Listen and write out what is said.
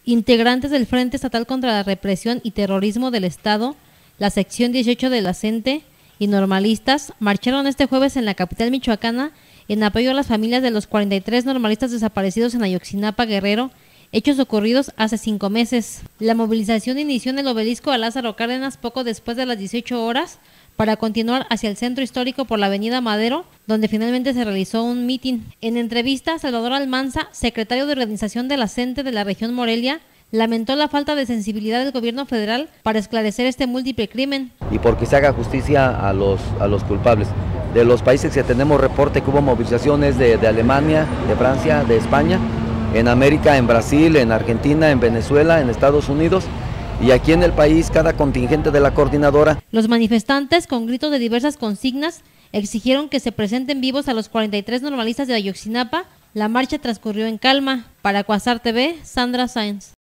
Integrantes del Frente Estatal contra la Represión y Terrorismo del Estado, la sección 18 de la CENTE y normalistas marcharon este jueves en la capital michoacana en apoyo a las familias de los 43 normalistas desaparecidos en Ayotzinapa, Guerrero, hechos ocurridos hace 5 meses. La movilización inició en el obelisco a Lázaro Cárdenas poco después de las 18 horas para continuar hacia el centro histórico por la avenida Madero, donde finalmente se realizó un mitin. En entrevista, Salvador Almanza, secretario de organización de la CENTE de la región Morelia, lamentó la falta de sensibilidad del gobierno federal para esclarecer este múltiple crimen. Y porque se haga justicia a los culpables. De los países que tenemos reporte que hubo movilizaciones de Alemania, de Francia, de España, en América, en Brasil, en Argentina, en Venezuela, en Estados Unidos, y aquí en el país cada contingente de la coordinadora. Los manifestantes, con gritos de diversas consignas, exigieron que se presenten vivos a los 43 normalistas de Ayotzinapa. La marcha transcurrió en calma. Para Cuasar TV, Sandra Sáenz.